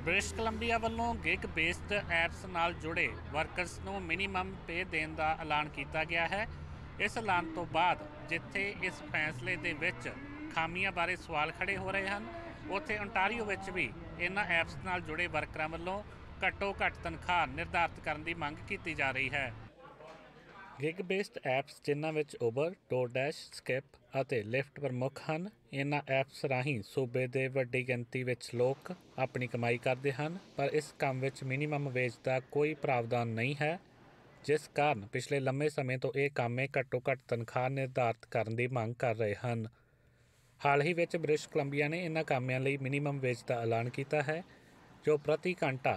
British Columbia ਵੱਲੋਂ gig based apps ਨਾਲ ਜੁੜੇ ਵਰਕਰਸ ਨੂੰ ਮਿਨੀਮਮ ਪੇ ਦੇਣ ਦਾ ਐਲਾਨ ਕੀਤਾ ਗਿਆ ਹੈ। ਇਸ ਐਲਾਨ ਤੋਂ ਬਾਅਦ ਜਿੱਥੇ ਇਸ ਫੈਸਲੇ ਦੇ ਵਿੱਚ ਖਾਮੀਆਂ ਬਾਰੇ ਸਵਾਲ ਖੜੇ ਹੋ ਰਹੇ ਹਨ, ਉੱਥੇ ਓਨਟਾਰੀਓ ਵਿੱਚ ਵੀ ਇਹਨਾਂ ਐਪਸ ਨਾਲ ਜੁੜੇ ਵਰਕਰਾਂ ਵੱਲੋਂ ਘੱਟੋ ਘੱਟ ਤਨਖਾਹ ਨਿਰਧਾਰਤ ਕਰਨ ਦੀ ਮੰਗ ਕੀਤੀ ਜਾ ਰਹੀ ਹੈ। ਗਿਗ ਬੇਸਡ ਐਪਸ ਜਿਨ੍ਹਾਂ ਵਿੱਚ ਉਬਰ, ਡੋਰਡੈਸ਼, ਸਕਿਪ ਅਤੇ ਲਿਫਟ ਪ੍ਰਮੁੱਖ ਹਨ। ਇਹਨਾਂ ਐਪਸ ਰਾਹੀਂ ਸੂਬੇ ਦੇ ਵੱਡੀ ਗਿਣਤੀ ਵਿੱਚ ਲੋਕ ਆਪਣੀ ਕਮਾਈ ਕਰਦੇ ਹਨ, ਪਰ ਇਸ ਕੰਮ ਵਿੱਚ ਮਿਨੀਮਮ ਵੇਜ ਦਾ ਕੋਈ ਪ੍ਰਾਵਧਾਨ ਨਹੀਂ ਹੈ, ਜਿਸ ਕਾਰਨ ਪਿਛਲੇ ਲੰਮੇ ਸਮੇਂ ਤੋਂ ਇਹ ਕਾਮੇ ਘੱਟੋ ਘੱਟ ਤਨਖਾਹ ਨਿਰਧਾਰਤ ਕਰਨ ਦੀ ਮੰਗ ਕਰ ਰਹੇ ਹਨ। ਹਾਲ ਹੀ ਵਿੱਚ ਬ੍ਰਿਟਿਸ਼ ਕੋਲੰਬੀਆ ਨੇ ਇਹਨਾਂ ਕਾਮਿਆਂ ਲਈ ਮਿਨੀਮਮ ਵੇਜ ਦਾ ਐਲਾਨ ਕੀਤਾ ਹੈ, ਜੋ ਪ੍ਰਤੀ ਘੰਟਾ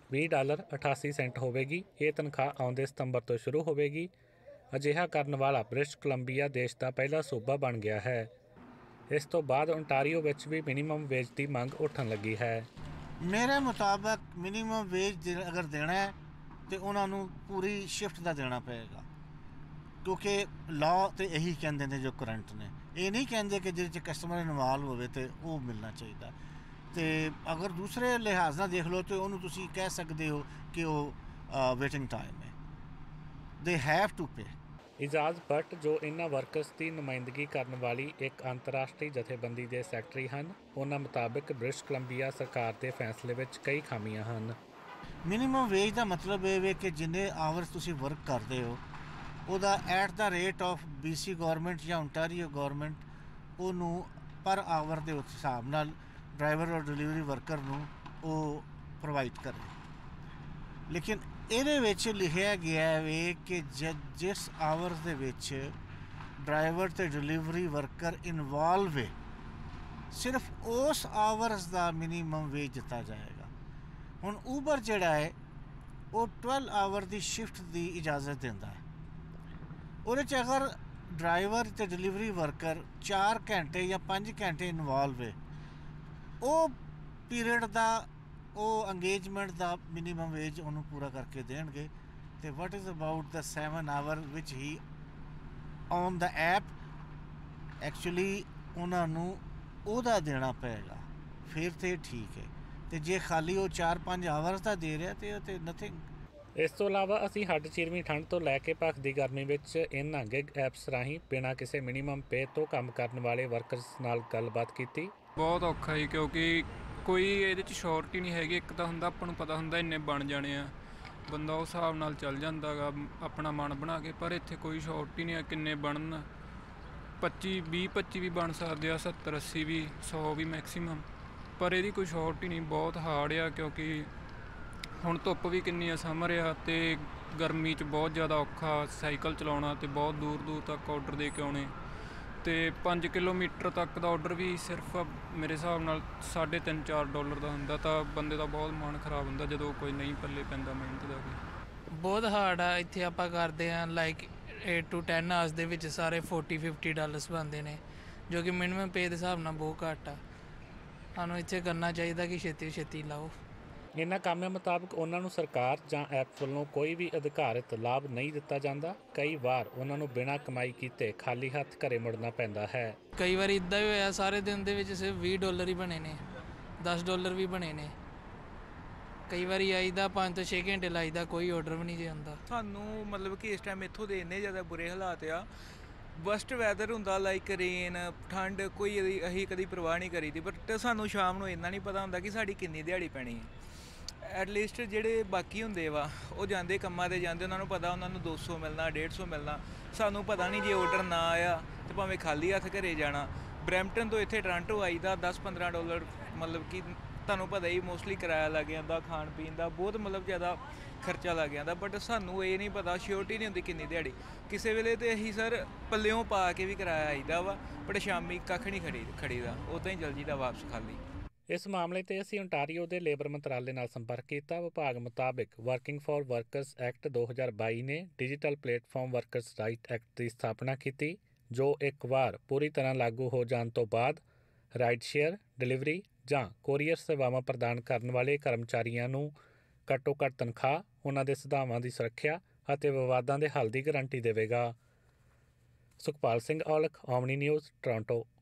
$20.88 ਹੋਵੇਗੀ। ਇਹ ਤਨਖਾਹ ਆਉਂਦੇ ਸਤੰਬਰ ਤੋਂ ਸ਼ੁਰੂ ਹੋਵੇਗੀ। ਅਜਿਹਾ ਕਰਨ ਵਾਲਾ ਬ੍ਰਿਟਿਸ਼ ਕੋਲੰਬੀਆ ਦੇਸ਼ ਦਾ ਪਹਿਲਾ ਸੂਬਾ ਬਣ ਗਿਆ ਹੈ। ਇਸ ਤੋਂ ਬਾਅਦ ਓਨਟਾਰੀਓ ਵਿੱਚ ਵੀ ਮਿਨੀਮਮ ਵੇਜ ਦੀ ਮੰਗ ਉੱਠਣ ਲੱਗੀ ਹੈ। ਮੇਰੇ ਮੁਤਾਬਕ ਮਿਨੀਮਮ ਵੇਜ ਅਗਰ ਦੇਣਾ ਹੈ ਤਾਂ ਉਹਨਾਂ ਨੂੰ ਪੂਰੀ ਸ਼ਿਫਟ ਦਾ ਦੇਣਾ ਪਏਗਾ, ਕਿਉਂਕਿ ਲਾਅ ਤਾਂ ਇਹੀ ਕਹਿੰਦੇ ਨੇ ਜੋ ਕਰੰਟ ਨੇ। ਇਹ ਨਹੀਂ ਕਹਿੰਦੇ ਕਿ ਜਿਹਦੇ 'ਚ ਕਸਟਮਰ ਇਨਵਾਲਵ ਹੋਵੇ ਤਾਂ ਉਹ ਮਿਲਣਾ ਚਾਹੀਦਾ। ਅਤੇ ਅਗਰ ਦੂਸਰੇ ਲਿਹਾਜ਼ ਨਾਲ ਦੇਖ ਲਓ ਤਾਂ ਉਹਨੂੰ ਤੁਸੀਂ ਕਹਿ ਸਕਦੇ ਹੋ ਕਿ ਉਹ ਵੇਟਿੰਗ ਟਾਈਮ ਹੈ। They have to pay. Ijaz Bhat, ਜੋ ਇਹਨਾਂ ਵਰਕਰਸ ਦੀ ਨੁਮਾਇੰਦਗੀ ਕਰਨ ਵਾਲੀ ਇੱਕ ਅੰਤਰਰਾਸ਼ਟਰੀ ਜਥੇਬੰਦੀ ਦੇ ਸੈਕਟਰੀ ਹਨ, ਉਹਨਾਂ ਮੁਤਾਬਕ ਬ੍ਰਿਟਿਸ਼ ਕੋਲੰਬੀਆ ਸਰਕਾਰ ਦੇ ਫੈਸਲੇ ਵਿੱਚ ਕਈ ਖਾਮੀਆਂ ਹਨ। ਮਿਨੀਮਮ ਵੇਜ ਦਾ ਮਤਲਬ ਇਹ ਵੇ ਕਿ ਜਿੰਨੇ ਆਵਰਸ ਤੁਸੀਂ ਵਰਕ ਕਰਦੇ ਹੋ ਉਹਦਾ at the rate of BC government ਜਾਂ ਓਨਟਾਰੀਓ ਗੌਰਮੈਂਟ ਉਹਨੂੰ ਪਰ ਆਵਰ ਦੇ ਹਿਸਾਬ ਨਾਲ ਡਰਾਈਵਰ ਔਰ ਡਿਲੀਵਰੀ ਵਰਕਰ ਨੂੰ ਉਹ ਪ੍ਰੋਵਾਈਡ ਕਰੇ। ਲੇਕਿਨ ਇਹਦੇ ਵਿੱਚ ਲਿਖਿਆ ਗਿਆ ਵੇ ਕਿ ਜਿਸ ਆਵਰਸ ਦੇ ਵਿੱਚ ਡਰਾਈਵਰ ਅਤੇ ਡਿਲੀਵਰੀ ਵਰਕਰ ਇਨਵਾਲਵ ਹੈ, ਸਿਰਫ ਉਸ ਆਵਰਸ ਦਾ ਮਿਨੀਮਮ ਵੇਜ ਦਿੱਤਾ ਜਾਏਗਾ। ਹੁਣ ਊਬਰ ਜਿਹੜਾ ਹੈ ਉਹ 12 ਆਵਰ ਦੀ ਸ਼ਿਫਟ ਦੀ ਇਜਾਜ਼ਤ ਦਿੰਦਾ ਹੈ। ਉਹਦੇ 'ਚ ਅਗਰ ਡਰਾਈਵਰ ਅਤੇ ਡਿਲੀਵਰੀ ਵਰਕਰ 4 ਘੰਟੇ ਜਾਂ 5 ਘੰਟੇ ਇਨਵਾਲਵ ਹੈ, ਉਹ ਪੀਰੀਅਡ ਦਾ ਉਹ ਅੰਗੇਜਮੈਂਟ ਦਾ ਮਿਨੀਮਮ ਵੇਜ ਉਹਨੂੰ ਪੂਰਾ ਕਰਕੇ ਦੇਣਗੇ। ਅਤੇ what is about the 7 hour ਵਿਚ ਹੀ ਔਨ ਦਾ ਐਪ, ਐਕਚੁਅਲੀ ਉਹਨਾਂ ਨੂੰ ਉਹਦਾ ਦੇਣਾ ਪਏਗਾ, ਫਿਰ ਤਾਂ ਠੀਕ ਹੈ। ਅਤੇ ਜੇ ਖਾਲੀ ਉਹ 4-5 ਆਵਰਸ ਦਾ ਦੇ ਰਿਹਾ ਤਾਂ ਉਹ ਤਾਂ ਨਥਿੰਗ। ਇਸ ਤੋਂ ਇਲਾਵਾ ਅਸੀਂ ਹੱਡ ਚੀਰਵੀਂ ਠੰਡ ਤੋਂ ਲੈ ਕੇ ਭਖਦੀ ਗਰਮੀ ਵਿੱਚ ਇਹਨਾਂ ਗਿਗ ਐਪਸ ਰਾਹੀਂ ਬਿਨਾਂ ਕਿਸੇ ਮਿਨੀਮਮ ਪੇ ਤੋਂ ਕੰਮ ਕਰਨ ਵਾਲੇ ਵਰਕਰਸ ਨਾਲ ਗੱਲਬਾਤ ਕੀਤੀ। ਬਹੁਤ ਔਖਾ ਜੀ, ਕਿਉਂਕਿ ਕੋਈ ਇਹਦੇ 'ਚ ਸ਼ੋਰਟੀ ਨਹੀਂ ਹੈਗੀ। ਇੱਕ ਤਾਂ ਹੁੰਦਾ ਆਪਾਂ ਨੂੰ ਪਤਾ ਹੁੰਦਾ ਇੰਨੇ ਬਣ ਜਾਣੇ ਆ, ਬੰਦਾ ਉਸ ਹਿਸਾਬ ਨਾਲ ਚੱਲ ਜਾਂਦਾ ਗਾ ਆਪਣਾ ਮਨ ਬਣਾ ਕੇ, ਪਰ ਇੱਥੇ ਕੋਈ ਸ਼ੋਰਟੀ ਨਹੀਂ ਆ। ਕਿੰਨੇ ਬਣਨ, 25 ਵੀ ਬਣ ਸਕਦੇ ਆ, 70-80 ਵੀ, 100 ਵੀ ਮੈਕਸੀਮਮ, ਪਰ ਇਹਦੀ ਕੋਈ ਸ਼ੋਰਟੀ ਨਹੀਂ। ਬਹੁਤ ਹਾਰਡ ਆ, ਕਿਉਂਕਿ ਹੁਣ ਧੁੱਪ ਵੀ ਕਿੰਨੀ ਆ, ਸਮਰ ਆ, ਅਤੇ ਗਰਮੀ 'ਚ ਬਹੁਤ ਜ਼ਿਆਦਾ ਔਖਾ ਸਾਈਕਲ ਚਲਾਉਣਾ, ਅਤੇ ਬਹੁਤ ਦੂਰ ਦੂਰ ਤੱਕ ਔਡਰ ਦੇ ਕੇ ਆਉਣੇ, ਅਤੇ 5 ਕਿਲੋਮੀਟਰ ਤੱਕ ਦਾ ਔਡਰ ਵੀ ਸਿਰਫ ਮੇਰੇ ਹਿਸਾਬ ਨਾਲ $3.5-4 ਦਾ ਹੁੰਦਾ, ਤਾਂ ਬੰਦੇ ਦਾ ਬਹੁਤ ਮਨ ਖਰਾਬ ਹੁੰਦਾ ਜਦੋਂ ਕੋਈ ਨਹੀਂ ਪੱਲੇ ਪੈਂਦਾ ਮਿਹਨਤ ਦਾ। ਕੋਈ ਬਹੁਤ ਹਾਰਡ ਆ। ਇੱਥੇ ਆਪਾਂ ਕਰਦੇ ਹਾਂ ਲਾਈਕ 8 to 10 ਆਵਰਸ ਦੇ ਵਿੱਚ ਸਾਰੇ $40-50 ਬਣਦੇ ਨੇ, ਜੋ ਕਿ ਮਿਨੀਮਮ ਪੇ ਦੇ ਹਿਸਾਬ ਨਾਲ ਬਹੁਤ ਘੱਟ ਆ। ਸਾਨੂੰ ਇੱਥੇ ਕਰਨਾ ਚਾਹੀਦਾ ਕਿ ਛੇਤੀ ਛੇਤੀ ਲਾਓ। ਇਹਨਾਂ ਕਾਮਿਆਂ ਮੁਤਾਬਕ ਉਹਨਾਂ ਨੂੰ ਸਰਕਾਰ ਜਾਂ ਐਪ ਵੱਲੋਂ ਕੋਈ ਵੀ ਅਧਿਕਾਰਿਤ ਲਾਭ ਨਹੀਂ ਦਿੱਤਾ ਜਾਂਦਾ। ਕਈ ਵਾਰ ਉਹਨਾਂ ਨੂੰ ਬਿਨਾਂ ਕਮਾਈ ਕੀਤੇ ਖਾਲੀ ਹੱਥ ਘਰੇ ਮੁੜਨਾ ਪੈਂਦਾ ਹੈ। ਕਈ ਵਾਰੀ ਇੱਦਾਂ ਵੀ ਹੋਇਆ, ਸਾਰੇ ਦਿਨ ਦੇ ਵਿੱਚ ਸਿਰਫ $20 ਹੀ ਬਣੇ ਨੇ, $10 ਵੀ ਬਣੇ ਨੇ। ਕਈ ਵਾਰੀ ਆਈਦਾ 5 ਤੋਂ 6 ਘੰਟੇ ਲਾਈਦਾ, ਕੋਈ ਔਡਰ ਵੀ ਨਹੀਂ ਜੇ ਆਉਂਦਾ। ਸਾਨੂੰ ਮਤਲਬ ਕਿ ਇਸ ਟਾਈਮ ਇੱਥੋਂ ਦੇ ਇੰਨੇ ਜ਼ਿਆਦਾ ਬੁਰੇ ਹਾਲਾਤ ਆ। ਵਸਟ ਵੈਦਰ ਹੁੰਦਾ, ਲਾਈਕ ਰੇਨ, ਠੰਡ, ਕੋਈ ਅਸੀਂ ਕਦੀ ਪਰਵਾਹ ਨਹੀਂ ਕਰੀਦੀ, ਬਟ ਸਾਨੂੰ ਸ਼ਾਮ ਨੂੰ ਇੰਨਾ ਨਹੀਂ ਪਤਾ ਹੁੰਦਾ ਕਿ ਸਾਡੀ ਕਿੰਨੀ ਦਿਹਾੜੀ ਪੈਣੀ ਹੈ। ਐਟਲੀਸਟ ਜਿਹੜੇ ਬਾਕੀ ਹੁੰਦੇ ਵਾ ਉਹ ਜਾਂਦੇ ਕੰਮਾਂ 'ਤੇ ਜਾਂਦੇ, ਉਹਨਾਂ ਨੂੰ ਪਤਾ ਉਹਨਾਂ ਨੂੰ 200 ਮਿਲਣਾ, 150 ਮਿਲਣਾ। ਸਾਨੂੰ ਪਤਾ ਨਹੀਂ, ਜੇ ਔਡਰ ਨਾ ਆਇਆ ਤਾਂ ਭਾਵੇਂ ਖਾਲੀ ਹੱਥ ਘਰੇ ਜਾਣਾ। ਬਰੈਂਪਟਨ ਤੋਂ ਇੱਥੇ ਟੋਰਾਂਟੋ ਆਈਦਾ $10-15, ਮਤਲਬ ਕਿ ਤੁਹਾਨੂੰ ਪਤਾ ਹੀ ਮੋਸਟਲੀ ਕਿਰਾਇਆ ਲੱਗ ਜਾਂਦਾ, ਖਾਣ ਪੀਣ ਦਾ ਬਹੁਤ ਮਤਲਬ ਜ਼ਿਆਦਾ ਖਰਚਾ ਲੱਗ ਜਾਂਦਾ। ਬਟ ਸਾਨੂੰ ਇਹ ਨਹੀਂ ਪਤਾ, ਸ਼ਿਓਰਟੀ ਨਹੀਂ ਹੁੰਦੀ ਕਿੰਨੀ ਦਿਹਾੜੀ। ਕਿਸੇ ਵੇਲੇ ਤਾਂ ਅਸੀਂ ਸਰ ਪੱਲਿਓਂ ਪਾ ਕੇ ਵੀ ਕਿਰਾਇਆ ਆਈਦਾ ਵਾ, ਬਟ ਸ਼ਾਮੀ ਕੱਖ ਨਹੀਂ ਖੜੀਦਾ, ਉੱਦਾਂ ਹੀ ਜਲ ਜੀਦਾ ਵਾਪਸ ਖਾਲੀ। ਇਸ ਮਾਮਲੇ 'ਤੇ ਅਸੀਂ ਓਨਟਾਰੀਓ ਦੇ ਲੇਬਰ ਮੰਤਰਾਲੇ ਨਾਲ ਸੰਪਰਕ ਕੀਤਾ। ਵਿਭਾਗ ਮੁਤਾਬਕ ਵਰਕਿੰਗ ਫਾਰ ਵਰਕਰਸ ਐਕਟ 2022 ਨੇ digital platform workers right act ਦੀ ਸਥਾਪਨਾ ਕੀਤੀ, ਜੋ ਇੱਕ ਵਾਰ ਪੂਰੀ ਤਰ੍ਹਾਂ ਲਾਗੂ ਹੋ ਜਾਣ ਤੋਂ ਬਾਅਦ ਰਾਈਡ ਸ਼ੇਅਰ, ਡਿਲੀਵਰੀ ਜਾਂ ਕੋਰੀਅਰ ਸੇਵਾਵਾਂ ਪ੍ਰਦਾਨ ਕਰਨ ਵਾਲੇ ਕਰਮਚਾਰੀਆਂ ਨੂੰ ਘੱਟੋ ਘੱਟ ਤਨਖਾਹ, ਉਹਨਾਂ ਦੇ ਸਿਧਾਵਾਂ ਦੀ ਸੁਰੱਖਿਆ ਅਤੇ ਵਿਵਾਦਾਂ ਦੇ ਹੱਲ ਦੀ ਗਾਰੰਟੀ ਦੇਵੇਗਾ। Sukhpal Singh Aulakh, Omni News, Toronto.